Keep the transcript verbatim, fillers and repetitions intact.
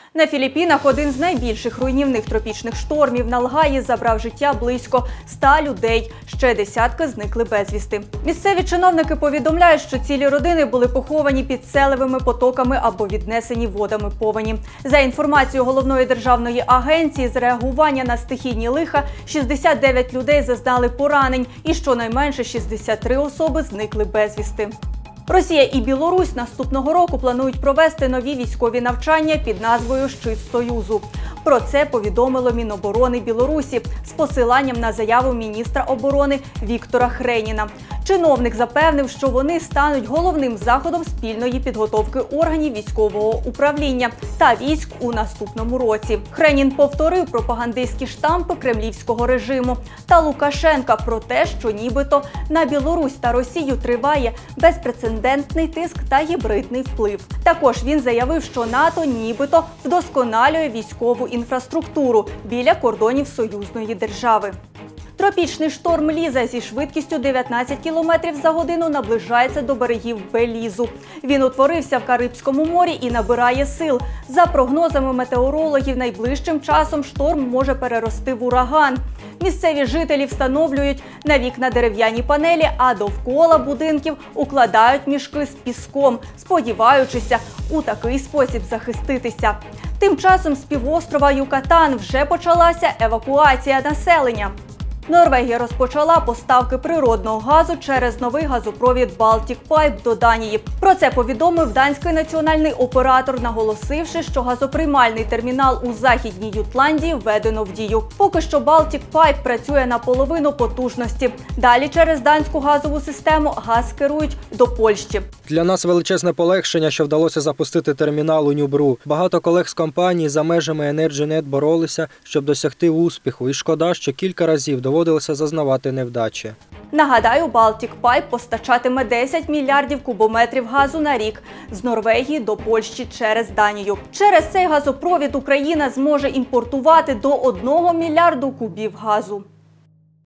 На Філіппінах один з найбільших руйнівних тропічних штормів Налгаї забрав життя близько ста людей. Ще десятки зникли безвісти. Місцеві чиновники повідомляють, що цілі родини були поховані під селевими потоками або віднесені водами повені. За інформацією Головної державної агенції з реагування на стихійні лиха, шістдесят дев'ять людей зазнали поранень і щонайменше шістдесят три особи зникли безвісти. Росія і Білорусь наступного року планують провести нові військові навчання під назвою «Щит Союзу». Про це повідомило Міноборони Білорусі з посиланням на заяву міністра оборони Віктора Хреніна. Чиновник запевнив, що вони стануть головним заходом спільної підготовки органів військового управління та військ у наступному році. Хренін повторив пропагандистські штампи кремлівського режиму та Лукашенка про те, що нібито на Білорусь та Росію триває безпрецедентний тиск та гібридний вплив. Також він заявив, що НАТО нібито вдосконалює військову інфраструктуру біля кордонів союзної держави. Тропічний шторм Ліза зі швидкістю дев'ятнадцять кілометрів за годину наближається до берегів Белізу. Він утворився в Карибському морі і набирає сил. За прогнозами метеорологів, найближчим часом шторм може перерости в ураган. Місцеві жителі встановлюють на вікна дерев'яні панелі, а довкола будинків укладають мішки з піском, сподіваючися у такий спосіб захиститися. Тим часом з півострова Юкатан вже почалася евакуація населення. Норвегія розпочала поставки природного газу через новий газопровід Baltic Pipe до Данії. Про це повідомив данський національний оператор, наголосивши, що газоприймальний термінал у Західній Ютландії введено в дію. Поки що Baltic Pipe працює на половину потужності. Далі через данську газову систему газ керують до Польщі. Для нас величезне полегшення, що вдалося запустити термінал у Нюбру. Багато колег з компанії за межами EnergyNet боролися, щоб досягти успіху. І шкода, що кілька разів доводилося зазнавати невдачі. Нагадаю, Baltic Pipe постачатиме десять мільярдів кубометрів газу на рік з Норвегії до Польщі через Данію. Через цей газопровід Україна зможе імпортувати до одного мільярду кубів газу.